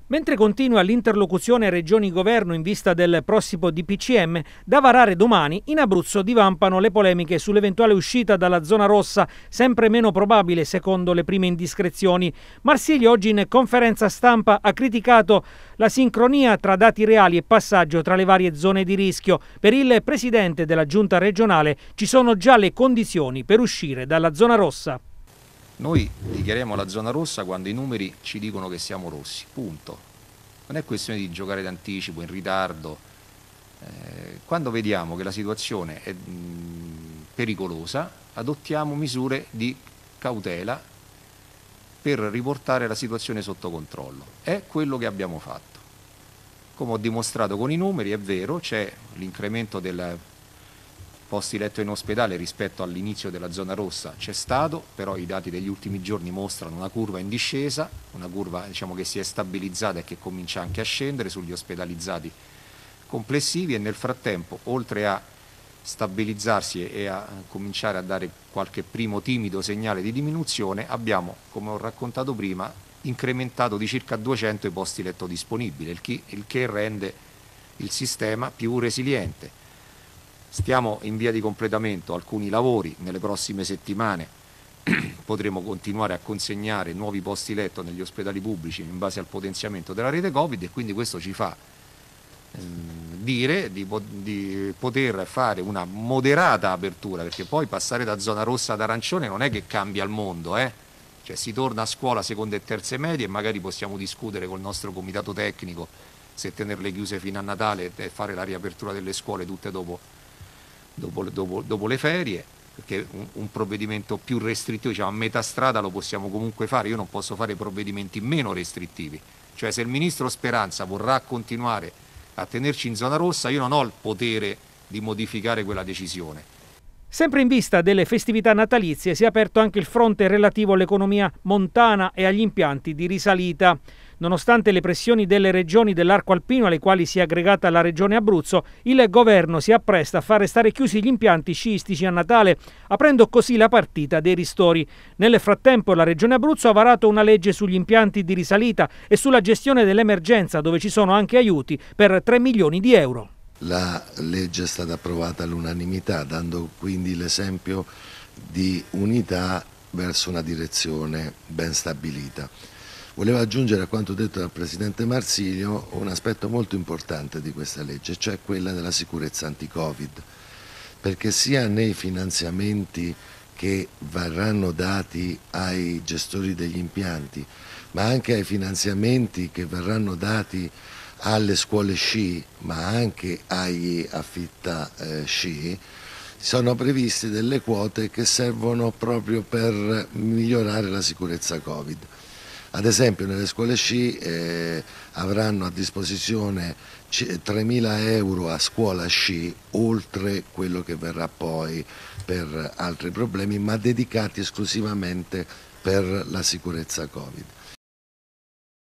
Mentre continua l'interlocuzione Regioni-Governo in vista del prossimo DPCM, da varare domani, in Abruzzo divampano le polemiche sull'eventuale uscita dalla zona rossa, sempre meno probabile secondo le prime indiscrezioni. Marsilio oggi in conferenza stampa ha criticato la sincronia tra dati reali e passaggio tra le varie zone di rischio. Per il presidente della giunta regionale ci sono già le condizioni per uscire dalla zona rossa. Noi dichiariamo la zona rossa quando i numeri ci dicono che siamo rossi, punto. Non è questione di giocare d'anticipo, in ritardo. Quando vediamo che la situazione è pericolosa, adottiamo misure di cautela per riportare la situazione sotto controllo. È quello che abbiamo fatto. Come ho dimostrato con i numeri, è vero, c'è l'incremento del posti letto in ospedale rispetto all'inizio della zona rossa, c'è stato, però i dati degli ultimi giorni mostrano una curva in discesa, una curva che si è stabilizzata e che comincia anche a scendere sugli ospedalizzati complessivi, e nel frattempo, oltre a stabilizzarsi e a cominciare a dare qualche primo timido segnale di diminuzione, abbiamo, come ho raccontato prima, incrementato di circa 200 i posti letto disponibili, il che rende il sistema più resiliente. Stiamo in via di completamento alcuni lavori, nelle prossime settimane potremo continuare a consegnare nuovi posti letto negli ospedali pubblici in base al potenziamento della rete Covid, e quindi questo ci fa dire di poter fare una moderata apertura, perché poi passare da zona rossa ad arancione non è che cambia il mondo, Cioè si torna a scuola seconde e terze medie e magari possiamo discutere col nostro comitato tecnico se tenerle chiuse fino a Natale e fare la riapertura delle scuole tutte dopo le ferie, perché un provvedimento più restrittivo, a metà strada, lo possiamo comunque fare. Io non posso fare provvedimenti meno restrittivi, cioè se il ministro Speranza vorrà continuare a tenerci in zona rossa, io non ho il potere di modificare quella decisione. Sempre in vista delle festività natalizie si è aperto anche il fronte relativo all'economia montana e agli impianti di risalita. Nonostante le pressioni delle regioni dell'arco alpino, alle quali si è aggregata la regione Abruzzo, il governo si appresta a far restare chiusi gli impianti sciistici a Natale, aprendo così la partita dei ristori. Nel frattempo la regione Abruzzo ha varato una legge sugli impianti di risalita e sulla gestione dell'emergenza, dove ci sono anche aiuti per 3 milioni di euro. La legge è stata approvata all'unanimità, dando quindi l'esempio di unità verso una direzione ben stabilita. Volevo aggiungere a quanto detto dal Presidente Marsilio un aspetto molto importante di questa legge, cioè quella della sicurezza anti-Covid, perché sia nei finanziamenti che verranno dati ai gestori degli impianti, ma anche ai finanziamenti che verranno dati alle scuole sci, ma anche agli affitta sci, sono previste delle quote che servono proprio per migliorare la sicurezza Covid. Ad esempio nelle scuole sci avranno a disposizione 3.000 euro a scuola sci, oltre quello che verrà poi per altri problemi, ma dedicati esclusivamente per la sicurezza Covid.